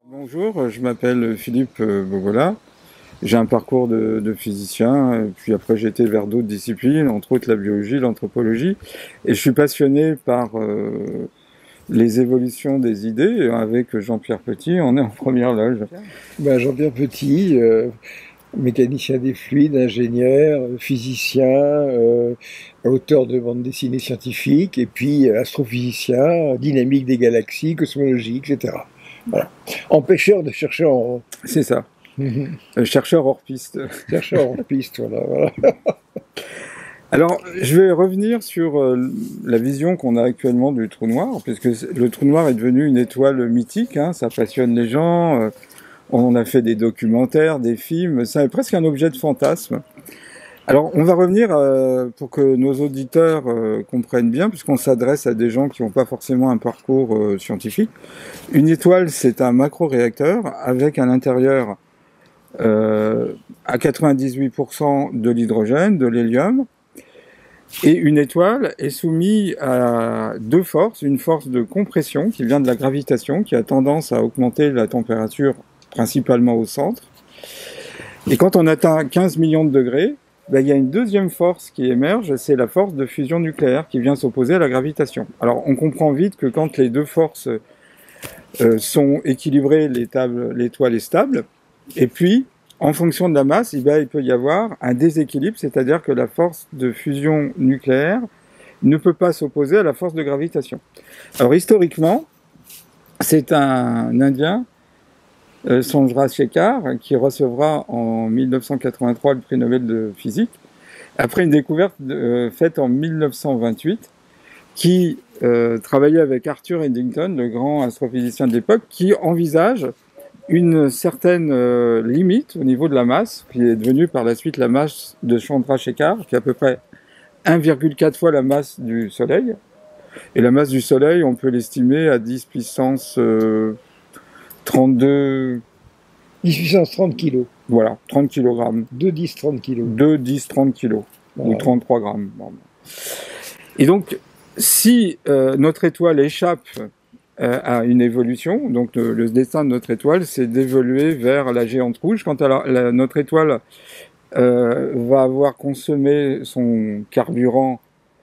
Bonjour, je m'appelle Philippe Bogola. J'ai un parcours de physicien, puis après j'ai été vers d'autres disciplines, entre autres la biologie, l'anthropologie, et je suis passionné par les évolutions des idées. Avec Jean-Pierre Petit, on est en première loge. Jean-Pierre Petit, mécanicien des fluides, ingénieur, physicien, auteur de bandes dessinées scientifiques, et puis astrophysicien, dynamique des galaxies, cosmologie, etc. Voilà. Empêcheur de chercher en rond. C'est ça, chercheur hors piste. Chercheur en piste, voilà. Alors, je vais revenir sur la vision qu'on a actuellement du trou noir, puisque le trou noir est devenu une étoile mythique, hein, ça passionne les gens, on a fait des documentaires, des films, c'est presque un objet de fantasme. Alors, on va revenir pour que nos auditeurs comprennent bien, puisqu'on s'adresse à des gens qui n'ont pas forcément un parcours scientifique. Une étoile, c'est un macro-réacteur avec à l'intérieur à 98% de l'hydrogène, de l'hélium. Et une étoile est soumise à deux forces. Une force de compression qui vient de la gravitation, qui a tendance à augmenter la température principalement au centre. Et quand on atteint 15 millions de degrés, il y a une deuxième force qui émerge, c'est la force de fusion nucléaire qui vient s'opposer à la gravitation. Alors on comprend vite que quand les deux forces sont équilibrées, l'étoile est stable. Et puis, en fonction de la masse, il peut y avoir un déséquilibre, c'est-à-dire que la force de fusion nucléaire ne peut pas s'opposer à la force de gravitation. Alors historiquement, c'est un Indien, Chandrasekhar, qui recevra en 1983 le prix Nobel de physique, après une découverte faite en 1928, qui travaillait avec Arthur Eddington, le grand astrophysicien de l'époque, qui envisage une certaine limite au niveau de la masse, qui est devenue par la suite la masse de Chandrasekhar, qui est à peu près 1,4 fois la masse du Soleil. Et la masse du Soleil, on peut l'estimer à 10 puissance 32... 10 puissance 30 kilos. Voilà, 30 kg. 2, 10, 30 kilos. 2, 10, 30 kilos. Voilà. Ou 33 grammes. Et donc, si notre étoile échappe à une évolution, donc le destin de notre étoile, c'est d'évoluer vers la géante rouge. Quand notre étoile va avoir consommé son carburant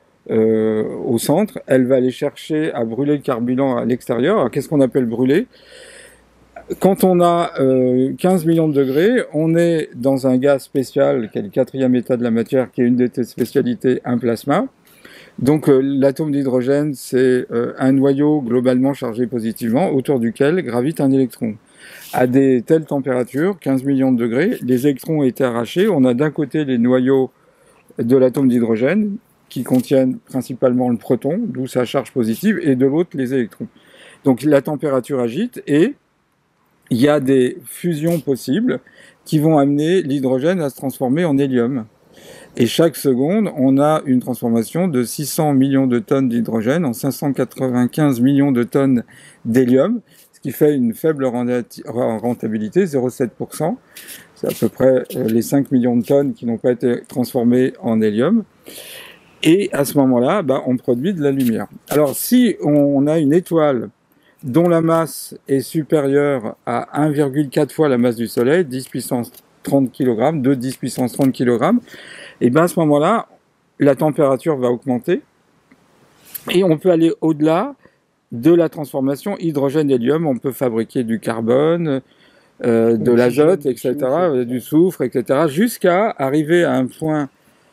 au centre, elle va aller chercher à brûler le carburant à l'extérieur. Alors qu'est-ce qu'on appelle brûler ? Quand on a 15 millions de degrés, on est dans un gaz spécial, qui est le quatrième état de la matière, qui est une de tes spécialités, un plasma. Donc l'atome d'hydrogène, c'est un noyau globalement chargé positivement, autour duquel gravite un électron. À des telles températures, 15 millions de degrés, les électrons ont été arrachés. On a d'un côté les noyaux de l'atome d'hydrogène, qui contiennent principalement le proton, d'où sa charge positive, et de l'autre les électrons. Donc la température agite, et il y a des fusions possibles qui vont amener l'hydrogène à se transformer en hélium. Et chaque seconde, on a une transformation de 600 millions de tonnes d'hydrogène en 595 millions de tonnes d'hélium, ce qui fait une faible rentabilité, 0,7%. C'est à peu près les 5 millions de tonnes qui n'ont pas été transformées en hélium. Et à ce moment-là, on produit de la lumière. Alors si on a une étoile dont la masse est supérieure à 1,4 fois la masse du Soleil, 10 puissance 30 kg, de 10 puissance 30 kg, et à ce moment-là, la température va augmenter et on peut aller au-delà de la transformation hydrogène-hélium. On peut fabriquer du carbone, de l'azote, etc., du soufre, etc., jusqu'à arriver à un point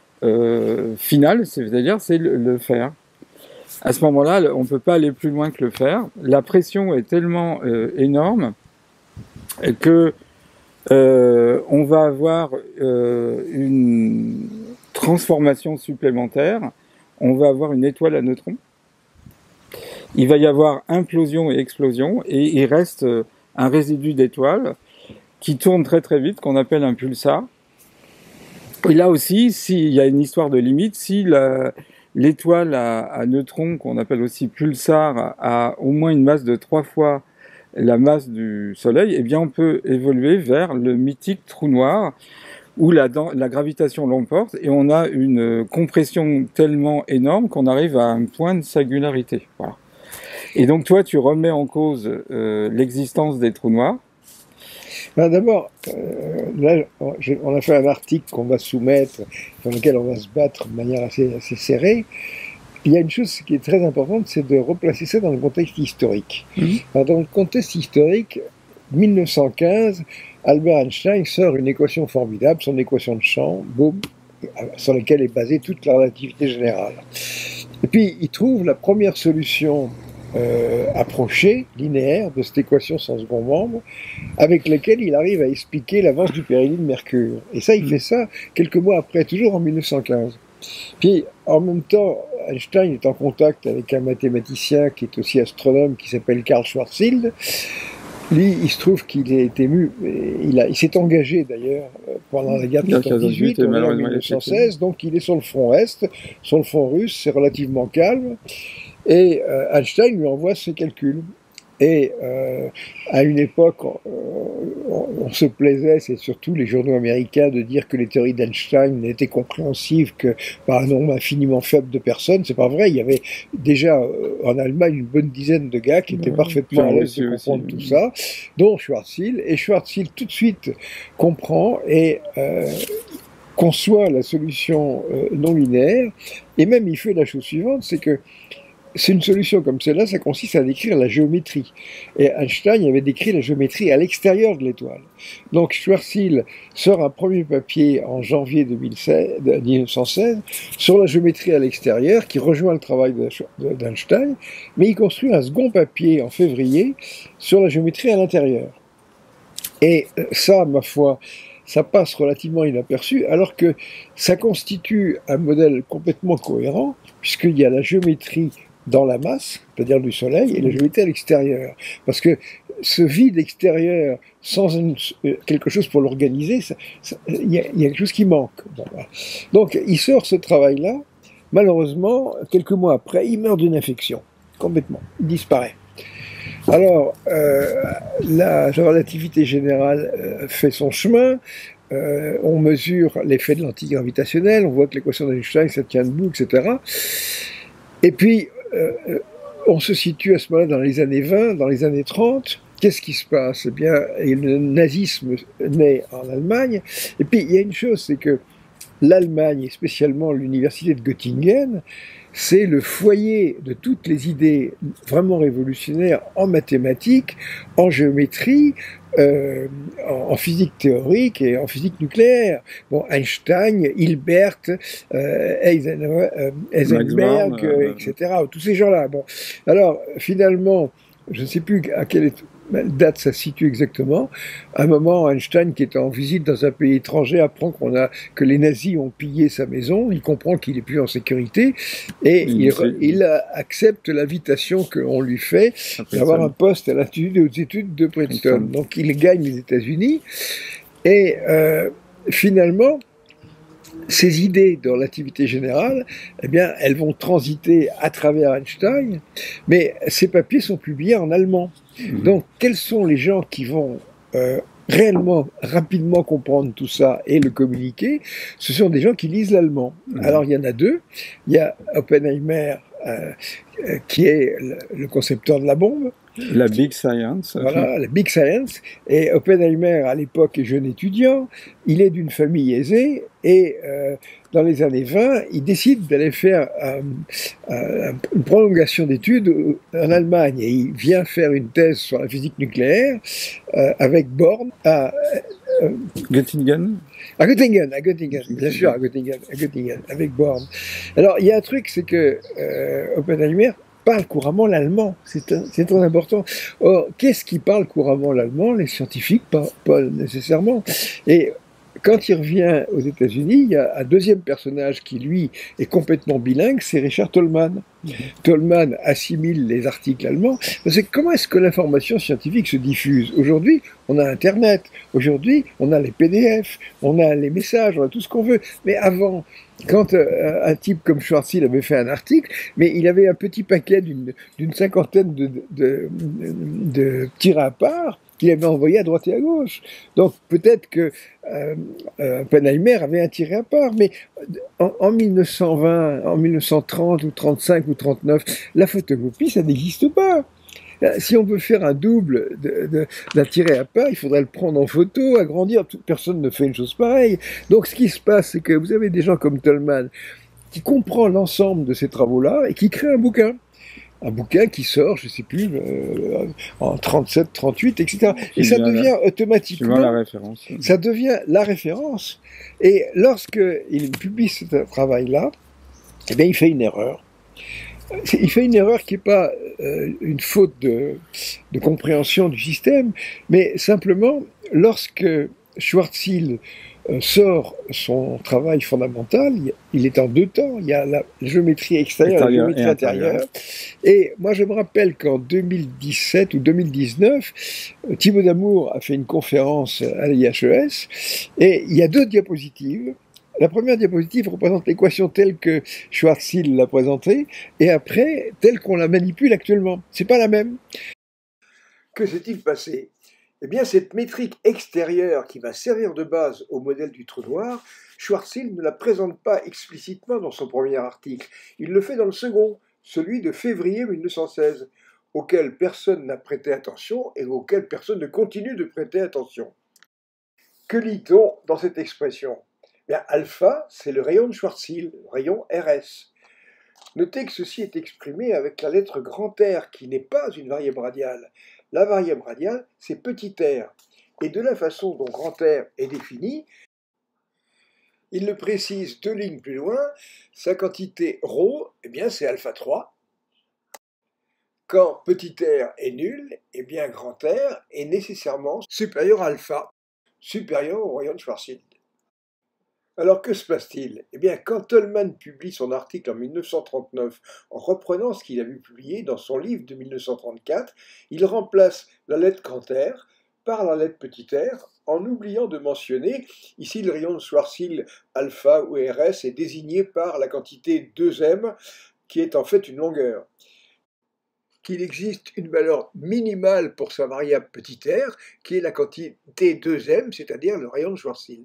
final, c'est-à-dire c'est le fer. À ce moment-là, on ne peut pas aller plus loin que le fer. La pression est tellement énorme que on va avoir une transformation supplémentaire. On va avoir une étoile à neutrons. Il va y avoir implosion et explosion, et il reste un résidu d'étoile qui tourne très très vite, qu'on appelle un pulsar. Et là aussi, s'il y a une histoire de limite, si l'étoile à neutrons, qu'on appelle aussi pulsar, a au moins une masse de 3 fois la masse du Soleil, eh bien on peut évoluer vers le mythique trou noir, où la gravitation l'emporte, et on a une compression tellement énorme qu'on arrive à un point de singularité. Voilà. Et donc toi, tu remets en cause l'existence des trous noirs. Ben d'abord, là, on a fait un article qu'on va soumettre, dans lequel on va se battre de manière assez serrée. Il y a une chose qui est très importante, c'est de replacer ça dans le contexte historique. Alors, dans le contexte historique, 1915, Albert Einstein sort une équation formidable, son équation de champ, boum, sur laquelle est basée toute la relativité générale. Et puis, il trouve la première solution approchée, linéaire, de cette équation sans second membre, avec laquelle il arrive à expliquer l'avance du périhélie de Mercure. Et ça, il fait ça quelques mois après, toujours en 1915. Puis, en même temps, Einstein est en contact avec un mathématicien qui est aussi astronome, qui s'appelle Karl Schwarzschild. Lui, il se trouve qu'il est ému, il s'est engagé d'ailleurs pendant la guerre de 14-18, en 1916, donc il est sur le front Est, sur le front russe, c'est relativement calme, et Einstein lui envoie ses calculs. Et à une époque, on se plaisait, c'est surtout les journaux américains, de dire que les théories d'Einstein n'étaient compréhensibles que par un nombre infiniment faible de personnes. C'est pas vrai, il y avait déjà en Allemagne une bonne dizaine de gars qui étaient parfaitement à l'aise de comprendre tout ça, dont Schwarzschild. Et Schwarzschild tout de suite comprend et conçoit la solution non linéaire, et même il fait la chose suivante, c'est que c'est une solution comme celle-là, ça consiste à décrire la géométrie. Et Einstein avait décrit la géométrie à l'extérieur de l'étoile. Donc Schwarzschild sort un premier papier en janvier 1916 sur la géométrie à l'extérieur, qui rejoint le travail d'Einstein, mais il construit un second papier en février sur la géométrie à l'intérieur. Et ça, ma foi, ça passe relativement inaperçu, alors que ça constitue un modèle complètement cohérent, puisqu'il y a la géométrie dans la masse, c'est-à-dire du Soleil, et la géométrie à l'extérieur. Parce que ce vide extérieur, sans quelque chose pour l'organiser, il y a quelque chose qui manque. Bon, voilà. Donc, il sort ce travail-là. Malheureusement, quelques mois après, il meurt d'une infection, complètement. Il disparaît. Alors, la relativité générale fait son chemin. On mesure l'effet de l'antigravitationnel, on voit que l'équation d'Einstein, ça tient debout, etc. Et puis, on se situe à ce moment-là dans les années 20, dans les années 30. Qu'est-ce qui se passe? Eh bien, le nazisme naît en Allemagne. Et puis, il y a une chose, c'est que l'Allemagne, et spécialement l'université de Göttingen, c'est le foyer de toutes les idées vraiment révolutionnaires en mathématiques, en géométrie, en physique théorique et en physique nucléaire. Bon, Einstein, Hilbert, Heisenberg, etc. Tous ces gens-là. Bon, alors finalement, je ne sais plus à quelle date ça se situe exactement. À un moment, Einstein, qui est en visite dans un pays étranger, apprend que les nazis ont pillé sa maison. Il comprend qu'il n'est plus en sécurité et il accepte l'invitation qu'on lui fait d'avoir un poste à l'Institut des hautes études de Princeton. Donc il gagne les États-Unis et finalement, ces idées de relativité générale, eh bien, elles vont transiter à travers Einstein, mais ces papiers sont publiés en allemand. Donc, quels sont les gens qui vont réellement, rapidement comprendre tout ça et le communiquer? Ce sont des gens qui lisent l'allemand. Alors, il y en a deux. Il y a Oppenheimer, qui est le concepteur de la bombe. La Big Science. Voilà, la Big Science. Et Oppenheimer, à l'époque, est jeune étudiant. Il est d'une famille aisée. Et dans les années 20, il décide d'aller faire une prolongation d'études en Allemagne. Et il vient faire une thèse sur la physique nucléaire avec Born à Göttingen. À Göttingen, bien sûr, à Göttingen, avec Born. Alors, il y a un truc, c'est que Oppenheimer parle couramment l'allemand, c'est très important. Or, qu'est-ce qui parle couramment l'allemand? Les scientifiques, pas nécessairement. Et quand il revient aux États-Unis, il y a un deuxième personnage qui, lui, est complètement bilingue, c'est Richard Tolman. Tolman assimile les articles allemands. Parce que comment est-ce que l'information scientifique se diffuse? Aujourd'hui, on a Internet. Aujourd'hui, on a les PDF, on a les messages, on a tout ce qu'on veut. Mais avant, quand un type comme Schwarzschild avait fait un article, mais il avait un petit paquet d'une cinquantaine de tirés à part qu'il avait envoyé à droite et à gauche. Donc peut-être que Oppenheimer avait un tiré à part, mais en 1920, en 1930 ou 35 ou 39, la photocopie, ça n'existe pas. Si on veut faire un double d'un tiré à part, il faudrait le prendre en photo, agrandir. Personne ne fait une chose pareille. Donc ce qui se passe, c'est que vous avez des gens comme Tolman qui comprend l'ensemble de ces travaux-là et qui crée un bouquin. Un bouquin qui sort, je ne sais plus, en 37, 38, etc. Et ça devient automatiquement... la référence. Ça devient la référence. Et lorsqu'il publie ce travail-là, eh bien, il fait une erreur. Il fait une erreur qui n'est pas une faute de compréhension du système, mais simplement, lorsque Schwarzschild sort son travail fondamental, il est en deux temps. Il y a la géométrie extérieure et la géométrie intérieure. Et moi, je me rappelle qu'en 2017 ou 2019, Thibaut Damour a fait une conférence à l'IHES, et il y a deux diapositives. La première diapositive représente l'équation telle que Schwarzschild l'a présentée, et après, telle qu'on la manipule actuellement. C'est pas la même. Que s'est-il passé ? Eh bien, cette métrique extérieure qui va servir de base au modèle du trou noir, Schwarzschild ne la présente pas explicitement dans son premier article. Il le fait dans le second, celui de février 1916, auquel personne n'a prêté attention et auquel personne ne continue de prêter attention. Que lit-on dans cette expression ? Bien, alpha, c'est le rayon de Schwarzschild, le rayon RS. Notez que ceci est exprimé avec la lettre grand R, qui n'est pas une variable radiale. La variable radiale, c'est petit r. Et de la façon dont grand R est défini, il le précise deux lignes plus loin, sa quantité ρ, eh bien c'est alpha 3. Quand petit r est nul, eh bien grand R est nécessairement supérieur à alpha, supérieur au rayon de Schwarzschild. Alors que se passe-t-il ? Eh bien, quand Tolman publie son article en 1939, en reprenant ce qu'il avait publié dans son livre de 1934, il remplace la lettre grand R par la lettre petit r, en oubliant de mentionner, ici le rayon de Schwarzschild alpha ou RS est désigné par la quantité 2m, qui est en fait une longueur. Qu'il existe une valeur minimale pour sa variable petit r, qui est la quantité 2m, c'est-à-dire le rayon de Schwarzschild.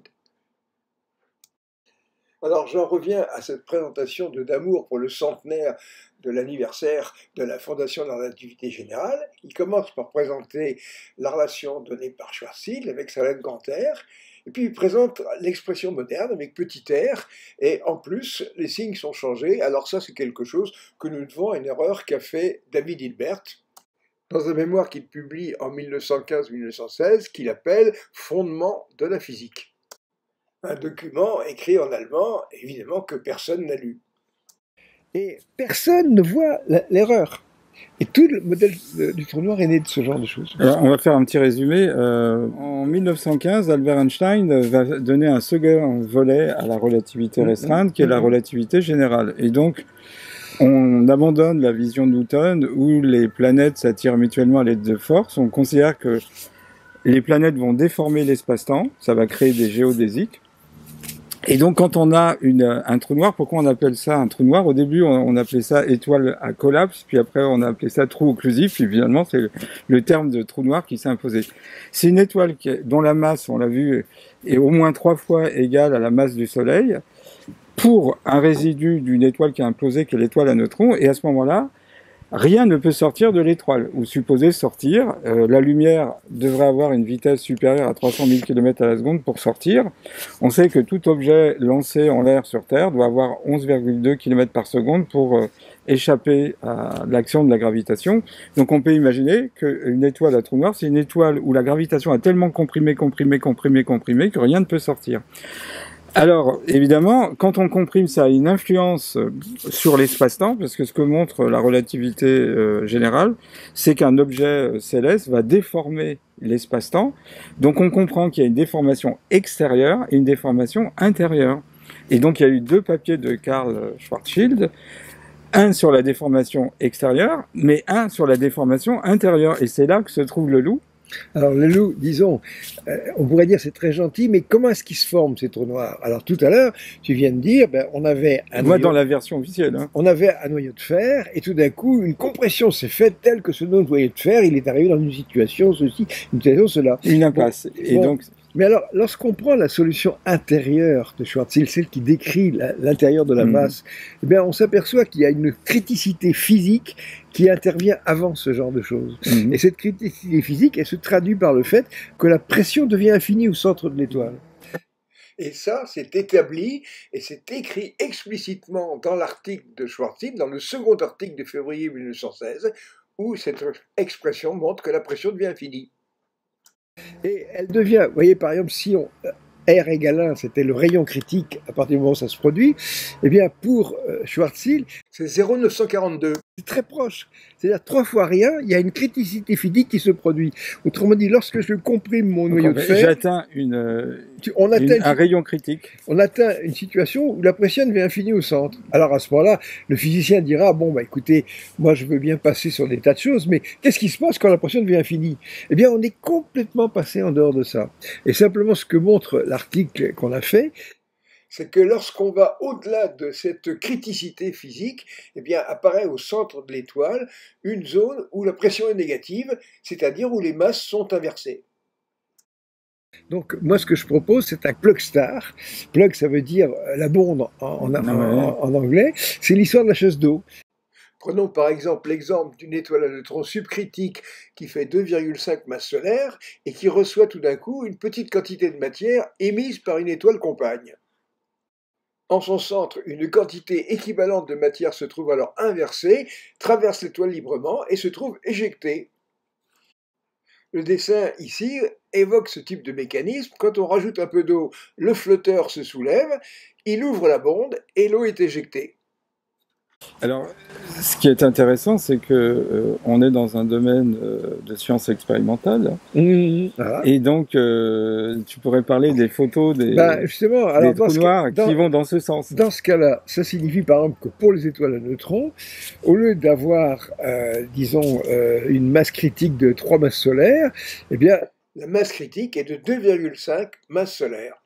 Alors j'en reviens à cette présentation de Damour pour le centenaire de l'anniversaire de la Fondation de la Relativité Générale. Il commence par présenter la relation donnée par Schwarzschild avec sa lettre grand R, et puis il présente l'expression moderne avec petit r, et en plus les signes sont changés. Alors ça c'est quelque chose que nous devons à une erreur qu'a fait David Hilbert dans un mémoire qu'il publie en 1915-1916 qu'il appelle « Fondements de la physique ». Un document écrit en allemand, évidemment que personne n'a lu. Et personne ne voit l'erreur. Et tout le modèle du trou noir est né de ce genre de choses. Alors, on va faire un petit résumé. En 1915, Albert Einstein va donner un second volet à la relativité restreinte, qui est la relativité générale. Et donc, on abandonne la vision de Newton, où les planètes s'attirent mutuellement à l'aide de force. On considère que les planètes vont déformer l'espace-temps, ça va créer des géodésiques. Et donc, quand on a un trou noir, pourquoi on appelle ça un trou noir ? Au début, on appelait ça étoile à collapse, puis après, on a appelé ça trou occlusif, puis finalement, c'est le terme de trou noir qui s'est imposé. C'est une étoile dont la masse, on l'a vu, est au moins 3 fois égale à la masse du Soleil, pour un résidu d'une étoile qui a implosé, qui est l'étoile à neutrons, et à ce moment-là, rien ne peut sortir de l'étoile, ou supposé sortir. La lumière devrait avoir une vitesse supérieure à 300 000 km à la seconde pour sortir. On sait que tout objet lancé en l'air sur Terre doit avoir 11,2 km par seconde pour échapper à l'action de la gravitation. Donc on peut imaginer qu'une étoile à trou noir, c'est une étoile où la gravitation a tellement comprimé que rien ne peut sortir. Alors, évidemment, quand on comprime, ça a une influence sur l'espace-temps, parce que ce que montre la relativité générale, c'est qu'un objet céleste va déformer l'espace-temps. Donc on comprend qu'il y a une déformation extérieure et une déformation intérieure. Et donc il y a eu 2 papiers de Karl Schwarzschild, un sur la déformation extérieure, mais un sur la déformation intérieure. Et c'est là que se trouve le loup. Alors le loup, disons, on pourrait dire c'est très gentil, mais comment est-ce qu'ils se forment ces trous noirs? Alors tout à l'heure, tu viens de dire, ben, on avait un Moi, noyau, dans la version officielle. Hein. on avait un noyau de fer, et tout d'un coup, une compression s'est faite telle que ce noyau de fer, il est arrivé dans une situation ceci, une situation cela. Une impasse. Bon, et bon, donc, mais alors, lorsqu'on prend la solution intérieure de Schwarzschild, celle qui décrit l'intérieur de la masse, eh bien, on s'aperçoit qu'il y a une criticité physique qui intervient avant ce genre de choses. Et cette criticité physique, elle se traduit par le fait que la pression devient infinie au centre de l'étoile. Et ça, c'est établi et c'est écrit explicitement dans l'article de Schwarzschild, dans le second article de février 1916, où cette expression montre que la pression devient infinie. Et elle devient, vous voyez, par exemple, si on, R égale 1, c'était le rayon critique à partir du moment où ça se produit, eh bien, pour Schwarzschild, c'est 0,942. C'est très proche. C'est-à-dire 3 fois rien, il y a une criticité physique qui se produit. Autrement dit, lorsque je comprime mon noyau de fer, j'atteins un rayon critique. On atteint une situation où la pression devient infinie au centre. Alors à ce moment-là, le physicien dira, bon, bah écoutez, moi je veux bien passer sur des tas de choses, mais qu'est-ce qui se passe quand la pression devient infinie? Eh bien, on est complètement passé en dehors de ça. Et simplement ce que montre l'article qu'on a fait, c'est que lorsqu'on va au-delà de cette criticité physique, eh bien, apparaît au centre de l'étoile une zone où la pression est négative, c'est-à-dire où les masses sont inversées. Donc, moi, ce que je propose, c'est un plug star. Plug, ça veut dire la bombe en anglais. C'est l'histoire de la chasse d'eau. Prenons par exemple l'exemple d'une étoile à neutrons subcritique qui fait 2,5 masses solaires et qui reçoit tout d'un coup une petite quantité de matière émise par une étoile compagne. En son centre, une quantité équivalente de matière se trouve alors inversée, traverse l'étoile librement et se trouve éjectée. Le dessin ici évoque ce type de mécanisme. Quand on rajoute un peu d'eau, le flotteur se soulève, il ouvre la bonde et l'eau est éjectée. Alors, ce qui est intéressant, c'est que on est dans un domaine de sciences expérimentales, et donc tu pourrais parler des photos des trous noirs qui vont dans ce sens. Dans ce cas-là, ça signifie par exemple que pour les étoiles à neutrons, au lieu d'avoir, disons, une masse critique de 3 masses solaires, eh bien, la masse critique est de 2,5 masses solaires.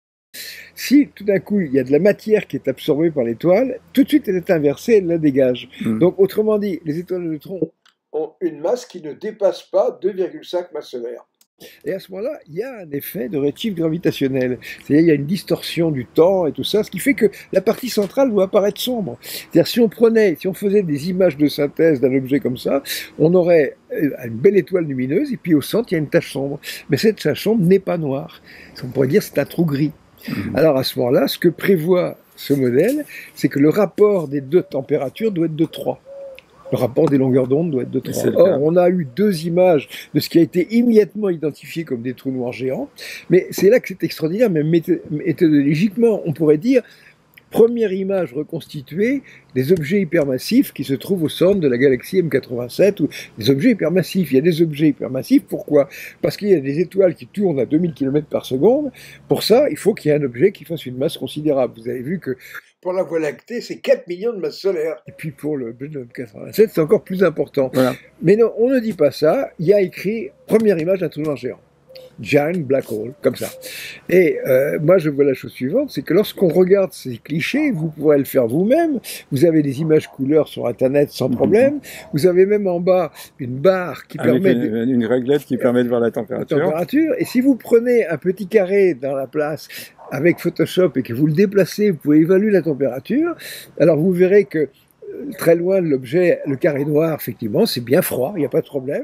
Si tout d'un coup il y a de la matière qui est absorbée par l'étoile, tout de suite elle est inversée, elle la dégage. Donc autrement dit, les étoiles à neutrons ont une masse qui ne dépasse pas 2,5 masses solaires. Et à ce moment-là, il y a un effet de redshift gravitationnel. C'est-à-dire il y a une distorsion du temps et tout ça, ce qui fait que la partie centrale doit apparaître sombre. C'est-à-dire si on faisait des images de synthèse d'un objet comme ça, on aurait une belle étoile lumineuse et puis au centre il y a une tache sombre. Mais cette tache sombre n'est pas noire. On pourrait dire que c'est un trou gris. Alors à ce moment-là, ce que prévoit ce modèle, c'est que le rapport des deux températures doit être de 3. Le rapport des longueurs d'onde doit être de 3. Or, on a eu 2 images de ce qui a été immédiatement identifié comme des trous noirs géants, mais c'est là que c'est extraordinaire, même méthodologiquement, on pourrait dire, première image reconstituée des objets hypermassifs qui se trouvent au centre de la galaxie M87, ou des objets hypermassifs. Il y a des objets hypermassifs, pourquoi? Parce qu'il y a des étoiles qui tournent à 2000 km par seconde. Pour ça, il faut qu'il y ait un objet qui fasse une masse considérable. Vous avez vu que pour la Voie lactée, c'est 4 millions de masses solaires. Et puis pour le M87, c'est encore plus important. Voilà. Mais non, on ne dit pas ça. Il y a écrit première image d'un trou noir géant. Giant Black Hole, comme ça. Et moi, je vois la chose suivante, c'est que lorsqu'on regarde ces clichés, vous pourrez le faire vous-même. Vous avez des images couleurs sur Internet sans problème. Vous avez même en bas une barre qui permet... Une réglette qui permet de voir la température. Et si vous prenez un petit carré dans la place avec Photoshop et que vous le déplacez, vous pouvez évaluer la température. Alors vous verrez que très loin de l'objet, le carré noir, effectivement, c'est bien froid, il n'y a pas de problème.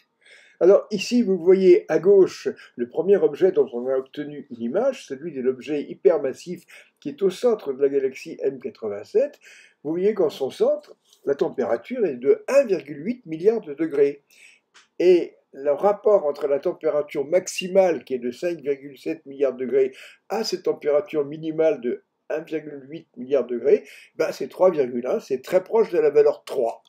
Alors ici, vous voyez à gauche le premier objet dont on a obtenu une image, celui de l'objet hypermassif qui est au centre de la galaxie M87. Vous voyez qu'en son centre, la température est de 1,8 milliard de degrés. Et le rapport entre la température maximale, qui est de 5,7 milliards de degrés, à cette température minimale de 1,8 milliard de degrés, ben c'est 3,1, c'est très proche de la valeur 3.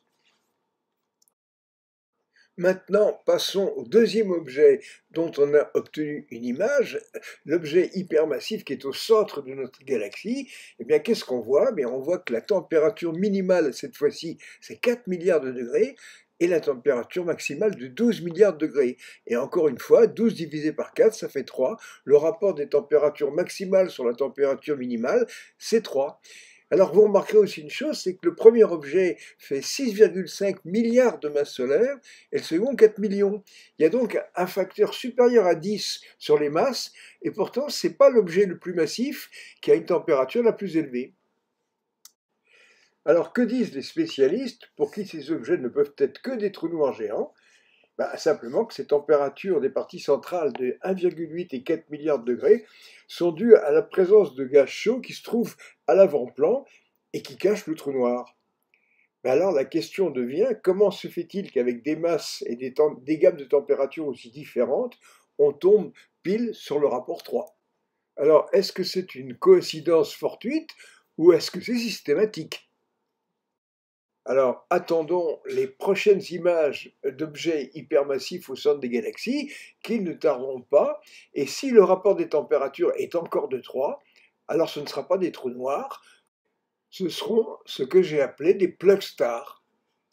Maintenant, passons au deuxième objet dont on a obtenu une image, l'objet hypermassif qui est au centre de notre galaxie. Eh bien, qu'est-ce qu'on voit? Eh bien, on voit que la température minimale, cette fois-ci, c'est 4 milliards de degrés, et la température maximale de 12 milliards de degrés. Et encore une fois, 12 divisé par 4, ça fait 3. Le rapport des températures maximales sur la température minimale, c'est 3. Alors vous remarquerez aussi une chose, c'est que le premier objet fait 6,5 milliards de masses solaires et le second 4 millions. Il y a donc un facteur supérieur à 10 sur les masses et pourtant ce n'est pas l'objet le plus massif qui a une température la plus élevée. Alors que disent les spécialistes pour qui ces objets ne peuvent être que des trous noirs géants? Simplement que ces températures des parties centrales de 1,8 et 4 milliards de degrés sont dues à la présence de gaz chauds qui se trouvent à l'avant-plan et qui cachent le trou noir. Alors la question devient, comment se fait-il qu'avec des masses et des gammes de températures aussi différentes, on tombe pile sur le rapport 3? Alors est-ce que c'est une coïncidence fortuite ou est-ce que c'est systématique? Alors, attendons les prochaines images d'objets hypermassifs au centre des galaxies, qui ne tarderont pas, et si le rapport des températures est encore de 3, alors ce ne sera pas des trous noirs, ce seront ce que j'ai appelé des plug stars.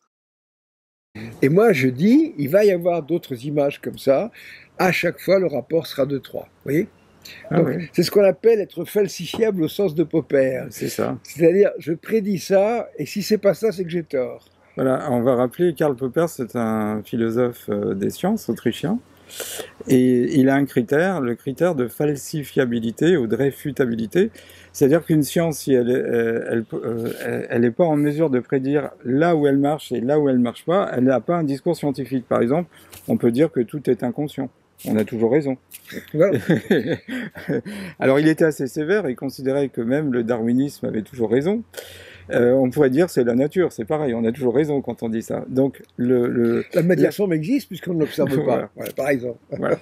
Et moi, je dis, il va y avoir d'autres images comme ça, à chaque fois le rapport sera de 3, vous voyez? Oui. C'est ce qu'on appelle être falsifiable au sens de Popper. C'est ça. C'est-à-dire, je prédis ça, et si c'est pas ça, c'est que j'ai tort. Voilà, on va rappeler, Karl Popper, c'est un philosophe des sciences autrichien, et il a un critère, le critère de falsifiabilité ou de réfutabilité, c'est-à-dire qu'une science, si elle n'est pas en mesure de prédire là où elle marche et là où elle marche pas, elle n'a pas un discours scientifique. Par exemple, on peut dire que tout est inconscient. On a toujours raison. Voilà. Alors il était assez sévère et considérait que même le darwinisme avait toujours raison. On pourrait dire c'est la nature, c'est pareil, on a toujours raison quand on dit ça. Donc la matière-sombre existe puisqu'on ne l'observe pas, voilà, par exemple. Voilà.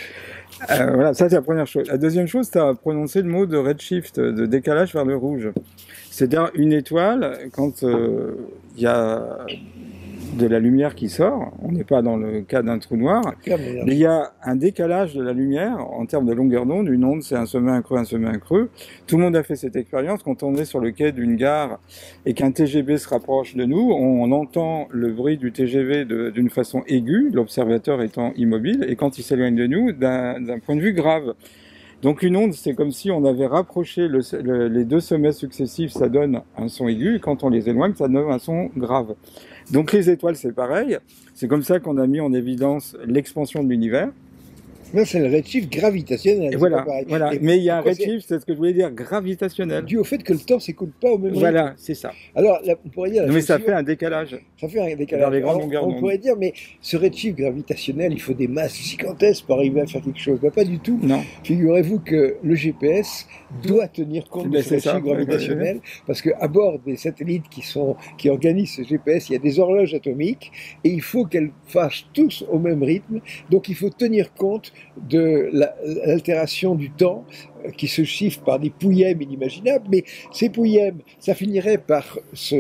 Voilà, ça c'est la première chose. La deuxième chose, tu as prononcé le mot de redshift, de décalage vers le rouge. C'est-à-dire une étoile, quand il y a de la lumière qui sort, on n'est pas dans le cas d'un trou noir, mais il y a un décalage de la lumière en termes de longueur d'onde. Une onde, c'est un sommet, un creux, un sommet, un creux. Tout le monde a fait cette expérience. Quand on est sur le quai d'une gare et qu'un TGV se rapproche de nous, on entend le bruit du TGV d'une façon aiguë, l'observateur étant immobile, et quand il s'éloigne de nous, d'un point de vue grave. Donc une onde, c'est comme si on avait rapproché les deux sommets successifs, ça donne un son aigu, et quand on les éloigne, ça donne un son grave. Donc les étoiles, c'est pareil. C'est comme ça qu'on a mis en évidence l'expansion de l'univers. Non, c'est le redshift gravitationnel. Et voilà, voilà. Mais il y a un redshift, c'est ce que je voulais dire, gravitationnel. Dû au fait que le temps ne s'écoule pas au même rythme. Voilà, c'est ça. Alors, là, on pourrait dire... Mais ça fait un décalage. Ça fait un décalage. Dans les grandes longueurs d'onde. On pourrait dire, mais ce redshift gravitationnel, il faut des masses gigantesques pour arriver à faire quelque chose. Pas du tout. Non. Figurez-vous que le GPS doit tenir compte de ce redshift gravitationnel, parce qu'à bord des satellites qui organisent ce GPS, il y a des horloges atomiques, et il faut qu'elles fassent tous au même rythme. Donc, il faut tenir compte de l'altération du temps qui se chiffre par des pouillèmes inimaginables, mais ces pouillèmes, ça finirait par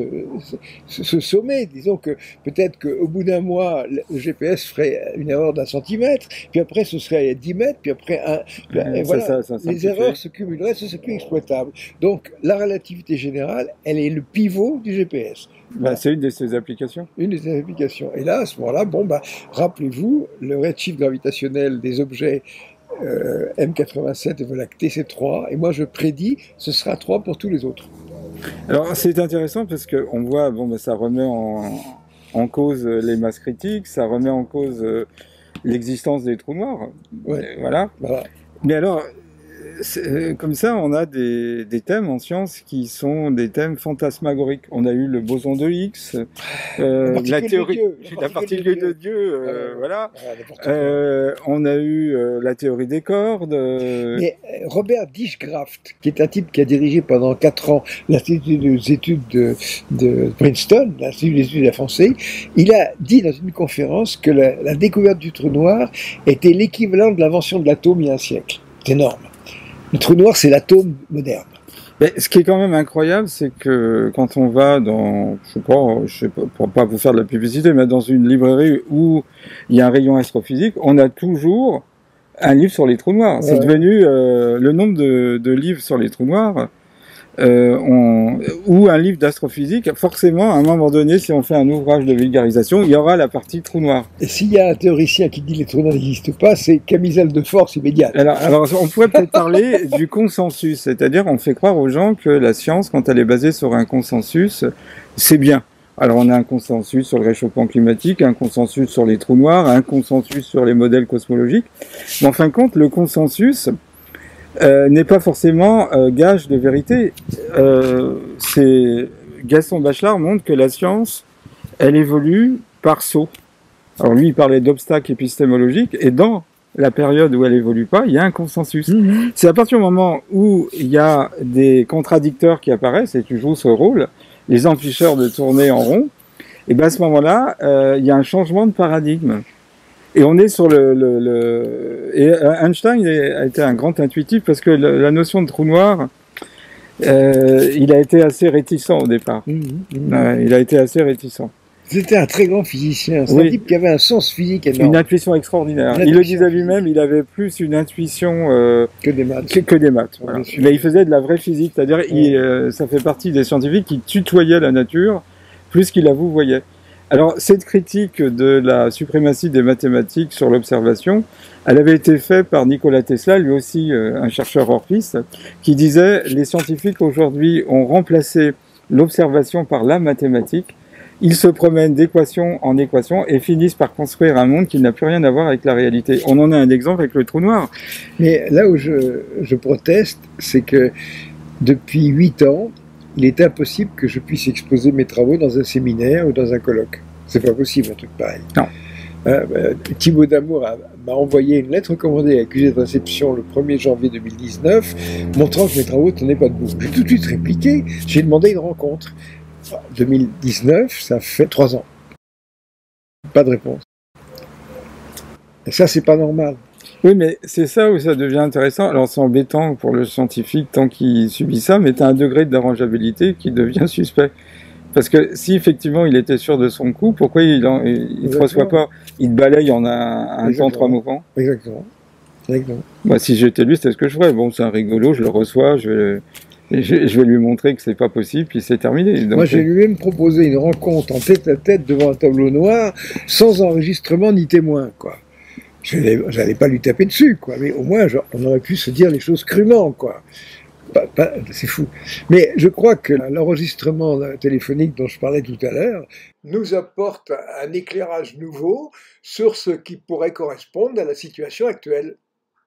se sommer. Disons que peut-être qu'au bout d'un mois, le GPS ferait une erreur d'1 centimètre, puis après ce serait 10 mètres, puis après voilà, les erreurs se cumuleraient, ça c'est plus exploitable. Donc la relativité générale, elle est le pivot du GPS. Bah, c'est une de ses applications. Une de ses applications. Et là, à ce moment-là, rappelez-vous, le redshift gravitationnel des objets M87 et Voie lactée, c'est 3. Et moi, je prédis, ce sera 3 pour tous les autres. Alors, c'est intéressant parce qu'on voit, ça remet en cause les masses critiques, ça remet en cause l'existence des trous noirs. Ouais. Voilà. Mais alors, comme ça, on a des thèmes en science qui sont des thèmes fantasmagoriques. On a eu le boson de Higgs, la théorie, la particule de Dieu, voilà. On a eu la théorie des cordes. Mais Robert Dijkgraft, qui est un type qui a dirigé pendant 4 ans l'Institut des études de Princeton, l'Institut des études avancées, il a dit dans une conférence que la découverte du trou noir était l'équivalent de l'invention de l'atome il y a un siècle. C'est énorme. Le trou noir, c'est l'atome moderne. Mais ce qui est quand même incroyable, c'est que quand on va dans, je sais pas, pour pas vous faire de la publicité, mais dans une librairie où il y a un rayon astrophysique, on a toujours un livre sur les trous noirs. Ouais. C'est devenu le nombre de livres sur les trous noirs. ou un livre d'astrophysique, forcément, à un moment donné, si on fait un ouvrage de vulgarisation, il y aura la partie trou noir. Et s'il y a un théoricien qui dit que les trous noirs n'existent pas, c'est camisole de force immédiate. Alors on pourrait peut-être parler du consensus, c'est-à-dire on fait croire aux gens que la science, quand elle est basée sur un consensus, c'est bien. Alors on a un consensus sur le réchauffement climatique, un consensus sur les trous noirs, un consensus sur les modèles cosmologiques, mais en fin de compte, le consensus n'est pas forcément gage de vérité. Gaston Bachelard montre que la science, elle évolue par saut. Alors lui, il parlait d'obstacles épistémologiques, et dans la période où elle évolue pas, il y a un consensus. C'est à partir du moment où il y a des contradicteurs qui apparaissent, et tu joues ce rôle, les empêcheurs de tourner en rond, et ben à ce moment-là, il y a un changement de paradigme. Et on est sur Et Einstein a été un grand intuitif parce que la notion de trou noir, il a été assez réticent au départ. Il a été assez réticent. C'était un très grand physicien. C'est un type qui avait un sens physique énorme. Une intuition extraordinaire. Il le disait lui-même, il avait plus une intuition que des maths. Que des maths. Voilà. Mais il faisait de la vraie physique, c'est-à-dire ça fait partie des scientifiques qui tutoyaient la nature plus qu'il la vouvoyait. Alors, cette critique de la suprématie des mathématiques sur l'observation, elle avait été faite par Nikola Tesla, lui aussi un chercheur orphiste, qui disait « Les scientifiques aujourd'hui ont remplacé l'observation par la mathématique. Ils se promènent d'équation en équation et finissent par construire un monde qui n'a plus rien à voir avec la réalité. » On en a un exemple avec le trou noir. Mais là où je proteste, c'est que depuis 8 ans, il est impossible que je puisse exposer mes travaux dans un séminaire ou dans un colloque. C'est pas possible, un truc pareil. Non. Thibaut Damour m'a envoyé une lettre recommandée accusée de réception le 1er janvier 2019, montrant que mes travaux ne tenaient pas debout. J'ai tout de suite répliqué, j'ai demandé une rencontre. 2019, ça fait 3 ans. Pas de réponse. Et ça, c'est pas normal. Oui, mais c'est ça où ça devient intéressant. Alors, c'est embêtant pour le scientifique tant qu'il subit ça, mais tu as un degré d'arrangeabilité qui devient suspect. Parce que si effectivement il était sûr de son coup, pourquoi il te reçoit pas? Il te balaye en un temps, 3 mouvements. Exactement. Moi, si j'étais lui, c'est ce que je ferais. Bon, c'est un rigolo, je le reçois, je vais lui montrer que c'est pas possible, puis c'est terminé. Donc, moi, j'ai lui-même proposé une rencontre en tête-à-tête devant un tableau noir, sans enregistrement ni témoin, quoi. J'allais pas lui taper dessus, quoi, mais au moins, on aurait pu se dire les choses crûment, quoi. C'est fou. Mais je crois que l'enregistrement téléphonique dont je parlais tout à l'heure nous apporte un éclairage nouveau sur ce qui pourrait correspondre à la situation actuelle.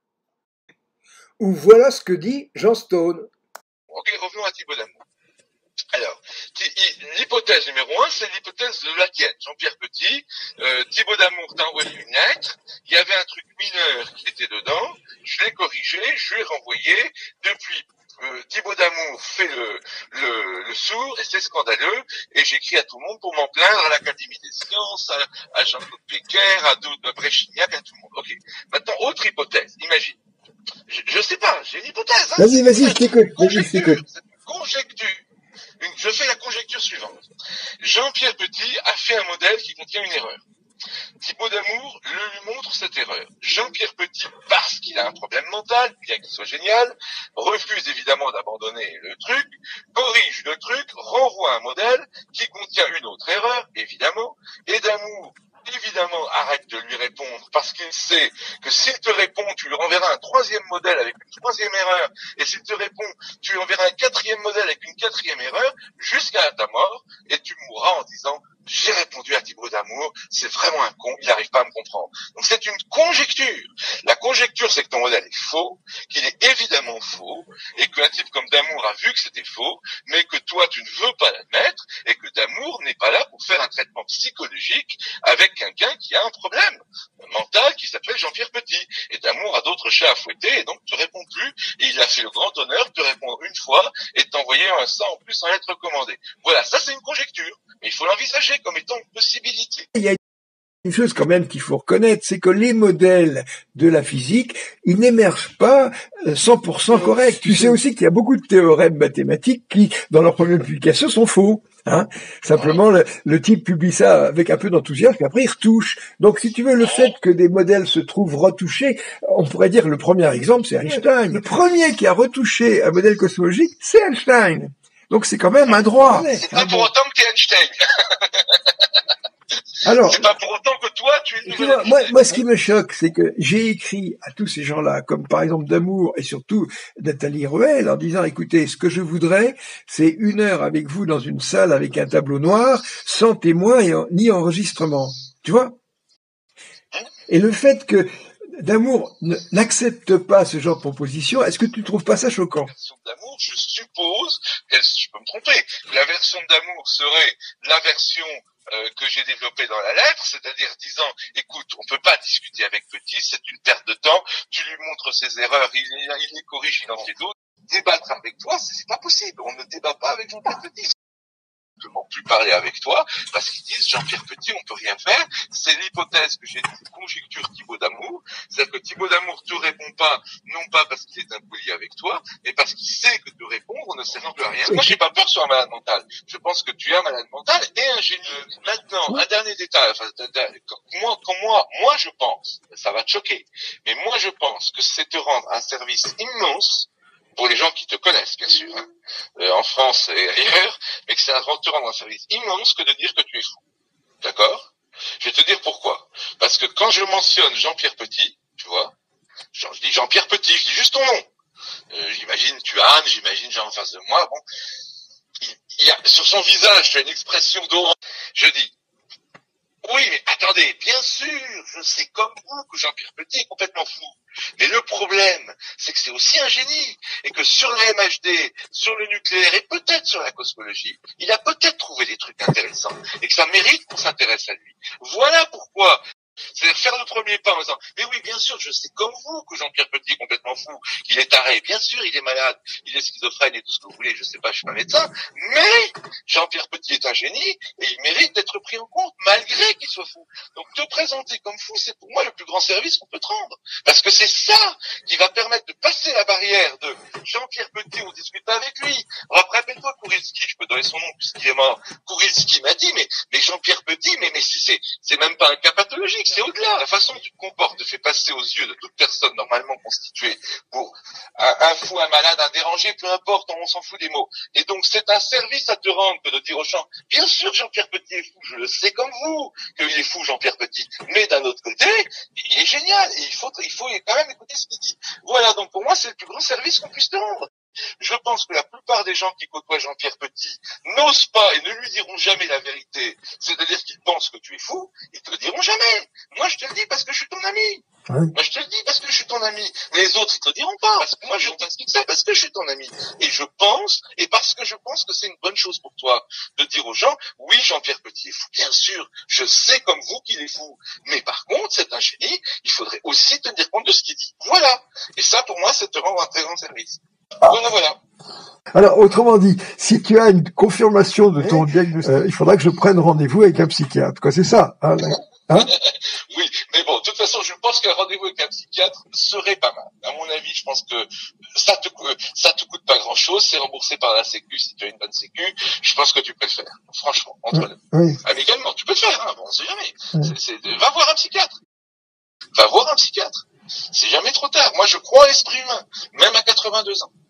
Ou voilà ce que dit Jean Stone. Ok, revenons à Thibaut Damour. Alors, l'hypothèse numéro 1, c'est l'hypothèse de la tienne. Jean-Pierre Petit, Thibaut Damour t'a envoyé une lettre, il y avait un truc mineur qui était dedans, je l'ai corrigé, je l'ai renvoyé, depuis Thibaut Damour fait le sourd, et c'est scandaleux, et j'écris à tout le monde pour m'en plaindre, à l'Académie des sciences, à Jean-Claude Becker, à d'autres, à Bréchignac, à tout le monde. Ok. Maintenant, autre hypothèse, imagine. Je sais pas, j'ai une hypothèse. Hein, vas-y, je t'écoute. Conjecture. Je fais la conjecture suivante. Jean-Pierre Petit a fait un modèle qui contient une erreur. Thibaut Damour lui montre cette erreur. Jean-Pierre Petit, parce qu'il a un problème mental, bien qu'il soit génial, refuse évidemment d'abandonner le truc, corrige le truc, renvoie un modèle qui contient une autre erreur, évidemment, et Damour évidemment arrête de lui répondre parce qu'il sait que s'il te répond, tu lui renverras un troisième modèle avec une troisième erreur, et s'il te répond, tu lui enverras un quatrième modèle avec une quatrième erreur, jusqu'à ta mort, et tu mourras en disant « J'ai répondu à Thibaut Damour, c'est vraiment un con, il n'arrive pas à me comprendre. » Donc c'est une conjecture. La conjecture, c'est que ton modèle est faux, qu'il est évidemment faux, et qu'un type comme Damour a vu que c'était faux, mais que toi, tu ne veux pas l'admettre, et que Damour n'est pas là pour faire un traitement psychologique avec quelqu'un qui a un problème mental qui s'appelle Jean-Pierre Petit. Et Damour a d'autres chats à fouetter, et donc te répond plus, et il a fait le grand honneur de te répondre une fois, et de t'envoyer ça en plus en lettre recommandée. Voilà, ça c'est une conjecture, mais il faut l'envisager comme étant une possibilité. Il y a Une chose quand même qu'il faut reconnaître, c'est que les modèles de la physique, ils n'émergent pas 100% corrects. Tu sais aussi qu'il y a beaucoup de théorèmes mathématiques qui, dans leur première publication, sont faux. Hein, simplement, le type publie ça avec un peu d'enthousiasme, et après il retouche. Donc, si tu veux, le fait que des modèles se trouvent retouchés, on pourrait dire le premier exemple, c'est Einstein. Le premier qui a retouché un modèle cosmologique, c'est Einstein. Donc, c'est quand même un droit. C'est pas pour autant que t'es Einstein. Alors, c'est pas pour autant que toi, tu es une tu vois, moi, ce qui me choque, c'est que j'ai écrit à tous ces gens-là, comme par exemple Damour et surtout Nathalie Ruel, en disant, écoutez, ce que je voudrais, c'est 1 heure avec vous dans une salle avec un tableau noir, sans témoin ni enregistrement. Tu vois? Et le fait que Damour n'accepte pas ce genre de proposition, est-ce que tu trouves pas ça choquant? La version d'Amour, je suppose, je peux me tromper, la version d'Amour serait la version que j'ai développée dans la lettre, c'est-à-dire disant, écoute, on peut pas discuter avec Petit, c'est une perte de temps, tu lui montres ses erreurs, il les corrige, il en fait d'autres. Débattre avec toi, c'est pas possible, on ne débat pas avec Jean-Pierre Petit. Ne m'ont plus parler avec toi, parce qu'ils disent, Jean-Pierre Petit, on peut rien faire. C'est l'hypothèse que j'ai dit, conjecture Thibaut d'Amour. C'est-à-dire que Thibaut d'Amour te répond pas, non pas parce qu'il est impoli avec toi, mais parce qu'il sait que te répondre ne sert plus à rien. Moi, j'ai pas peur sur un malade mental. Je pense que tu es un malade mental et un génie. Maintenant, un dernier détail, enfin, moi, je pense, ça va te choquer, mais moi, je pense que c'est te rendre un service immense pour les gens qui te connaissent, bien sûr, hein, en France et ailleurs, mais que c'est te rendre un service immense que de dire que tu es fou. D'accord? Je vais te dire pourquoi. Parce que quand je mentionne Jean-Pierre Petit, tu vois, je dis Jean-Pierre Petit, je dis juste ton nom. J'imagine tu as Anne, j'imagine Jean en face de moi, bon. Il y a, sur son visage, tu as une expression d'horreur. Je dis, oui, mais attendez, bien sûr, je sais comme vous que Jean-Pierre Petit est complètement fou. Mais le problème, c'est que c'est aussi un génie, et que sur la MHD, sur le nucléaire, et peut-être sur la cosmologie, il a peut-être trouvé des trucs intéressants, et que ça mérite qu'on s'intéresse à lui. Voilà pourquoi. C'est-à-dire faire le premier pas en disant, mais oui, bien sûr, je sais comme vous que Jean-Pierre Petit est complètement fou, qu'il est taré, bien sûr, il est malade, il est schizophrène et tout ce que vous voulez, je sais pas, je suis pas médecin, mais Jean-Pierre Petit est un génie, et il mérite d'être pris en compte, malgré qu'il soit fou. Donc, te présenter comme fou, c'est pour moi le plus grand service qu'on peut te rendre. Parce que c'est ça qui va permettre de passer la barrière de Jean-Pierre Petit, on discute pas avec lui. Alors, après, rappelle-toi Kurilski, je peux donner son nom puisqu'il est mort. Kurilski m'a dit, mais Jean-Pierre Petit, mais c'est même pas un cas pathologique, c'est au-delà. La façon dont tu te comportes te fait passer aux yeux de toute personne normalement constituée pour un fou, un malade, un dérangé, peu importe, on s'en fout des mots. Et donc c'est un service à te rendre que de dire aux gens, bien sûr Jean-Pierre Petit est fou, je le sais comme vous qu'il est fou Jean-Pierre Petit, mais d'un autre côté, il est génial et il faut quand même écouter ce qu'il dit. Voilà, donc pour moi c'est le plus grand service qu'on puisse te rendre. Je pense que la plupart des gens qui côtoient Jean-Pierre Petit n'osent pas et ne lui diront jamais la vérité. C'est-à-dire qu'ils pensent que tu es fou, ils te le diront jamais. Moi, je te le dis parce que je suis ton ami. Moi, je te le dis parce que je suis ton ami. Les autres, ils te le diront pas. Parce que moi, je t'explique ça parce que je suis ton ami. Et parce que je pense que c'est une bonne chose pour toi de dire aux gens, oui, Jean-Pierre Petit est fou. Bien sûr, je sais comme vous qu'il est fou. Mais par contre, c'est un génie. Il faudrait aussi tenir compte de ce qu'il dit. Voilà. Et ça, pour moi, c'est te rendre un très grand service. Voilà. Alors, autrement dit, si tu as une confirmation de ton diagnostic, il faudra que je prenne rendez-vous avec un psychiatre. Quoi, c'est ça, hein? Oui, mais bon, de toute façon, je pense qu'un rendez-vous avec un psychiatre serait pas mal. À mon avis, je pense que ça te coûte pas grand-chose, c'est remboursé par la Sécu si tu as une bonne Sécu. Je pense que tu peux le faire, franchement, entre nous. Oui. Amicalement, tu peux le faire, hein, bon, on sait jamais. Va voir un psychiatre. Va voir un psychiatre. C'est jamais trop tard. Moi, je crois à l'esprit humain, même à 82 ans.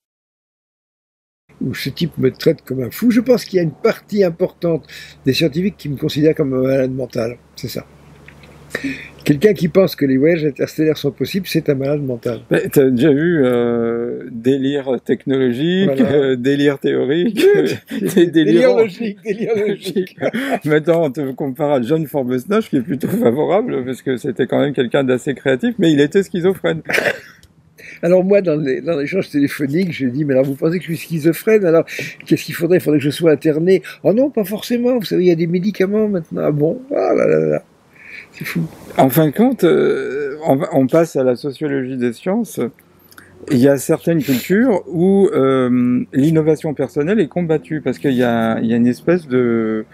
Où ce type me traite comme un fou. Je pense qu'il y a une partie importante des scientifiques qui me considèrent comme un malade mental. C'est ça. Quelqu'un qui pense que les voyages interstellaires sont possibles, c'est un malade mental. Tu as déjà vu délire technologique, voilà. Délire théorique, délire logique. Maintenant, on te compare à John Forbes-Nash, qui est plutôt favorable, parce que c'était quand même quelqu'un d'assez créatif, mais il était schizophrène. Alors moi, dans l'échange téléphonique, je dis, mais alors vous pensez que je suis schizophrène? Alors, qu'est-ce qu'il faudrait? Il faudrait que je sois interné. Oh non, pas forcément. Vous savez, il y a des médicaments maintenant. Ah bon? Ah là là là. C'est fou. En fin de compte, on passe à la sociologie des sciences. Il y a certaines cultures où l'innovation personnelle est combattue, parce qu'il y a une espèce de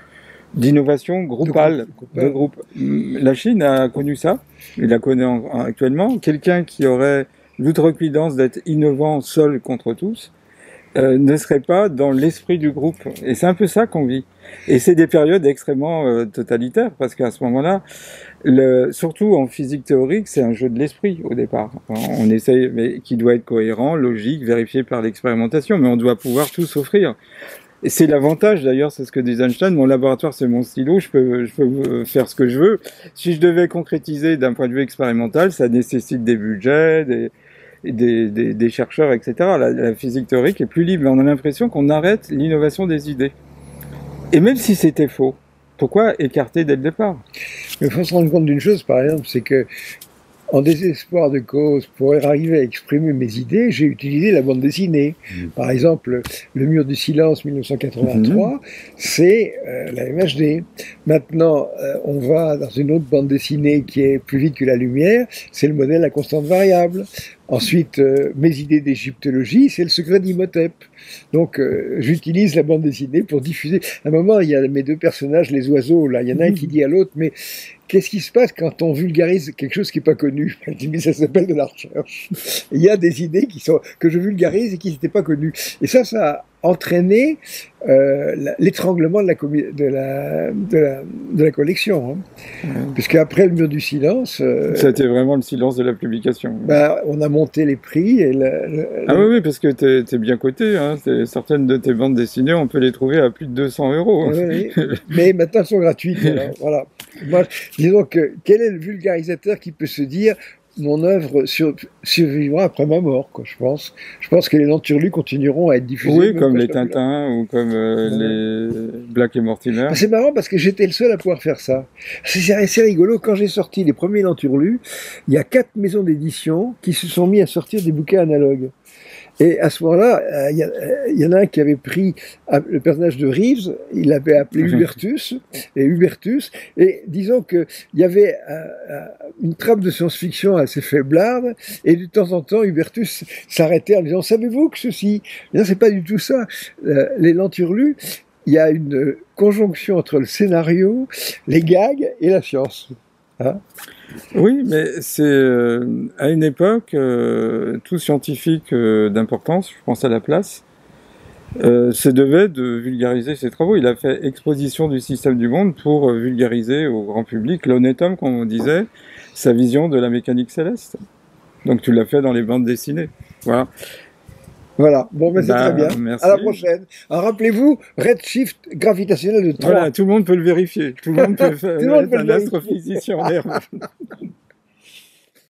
d'innovation groupale, de groupe. La Chine a connu ça, il la connaît actuellement. Quelqu'un qui aurait l'outrecuidance d'être innovant seul contre tous, ne serait pas dans l'esprit du groupe. Et c'est un peu ça qu'on vit. Et c'est des périodes extrêmement totalitaires, parce qu'à ce moment-là, surtout en physique théorique, c'est un jeu de l'esprit au départ. On essaye, mais qui doit être cohérent, logique, vérifié par l'expérimentation, mais on doit pouvoir tout s'offrir. Et c'est l'avantage, d'ailleurs, c'est ce que dit Einstein, mon laboratoire c'est mon stylo, je peux faire ce que je veux. Si je devais concrétiser d'un point de vue expérimental, ça nécessite des budgets, des chercheurs, etc. La physique théorique est plus libre, mais on a l'impression qu'on arrête l'innovation des idées. Et même si c'était faux, pourquoi écarter dès le départ? Il faut se rendre compte d'une chose, par exemple, c'est que en désespoir de cause, pour arriver à exprimer mes idées, j'ai utilisé la bande dessinée. Par exemple, Le Mur du Silence 1983, c'est la MHD. Maintenant, on va dans une autre bande dessinée qui est plus vite que la lumière, c'est le modèle à constante variable. Ensuite, mes idées d'égyptologie, c'est Le Secret d'Imhotep. Donc, j'utilise la bande dessinée pour diffuser. À un moment, il y a mes deux personnages, les oiseaux, là. Il y en a un qui dit à l'autre, mais qu'est-ce qui se passe quand on vulgarise quelque chose qui n'est pas connu? Je dis, mais ça s'appelle de la recherche. Il y a des idées que je vulgarise et qui n'étaient pas connues. Et ça a entraîné l'étranglement de la collection. Hein. Puisqu'après Le Mur du Silence... C'était vraiment le silence de la publication. On a monté les prix. Ah oui, parce que t'es bien coté. Hein. Certaines de tes bandes dessinées, on peut les trouver à plus de 200 €. Oui, mais maintenant, elles sont gratuites. Alors, voilà. Moi, disons que quel est le vulgarisateur qui peut se dire mon œuvre survivra après ma mort, quoi, je pense. Je pense que les Lenturlus continueront à être diffusés. Oui, comme les Tintins ou comme les Black et Mortimer. C'est marrant parce que j'étais le seul à pouvoir faire ça. C'est assez rigolo. Quand j'ai sorti les premiers Lenturlus, il y a 4 maisons d'édition qui se sont mis à sortir des bouquins analogues. Et à ce moment-là, il y en a un qui avait pris le personnage de Reeves, il l'avait appelé Hubertus, et disons qu'il y avait une trame de science-fiction assez faiblarde, et de temps en temps, Hubertus s'arrêtait en disant « Savez-vous que ceci ?» Non, c'est pas du tout ça. Les Lenturlus, il y a une conjonction entre le scénario, les gags et la science. Hein? Oui, mais c'est à une époque, tout scientifique d'importance, je pense à Laplace, se devait de vulgariser ses travaux. Il a fait exposition du système du monde pour vulgariser au grand public, l'honnête homme, comme on disait, sa vision de la mécanique céleste. Donc tu l'as fait dans les bandes dessinées. Voilà. Voilà, bon, mais c'est très bien. Merci. À la prochaine. Alors, rappelez-vous, redshift gravitationnel de 3. Voilà, tout le monde peut le vérifier. Tout le monde peut faire un astrophysicien en l'air.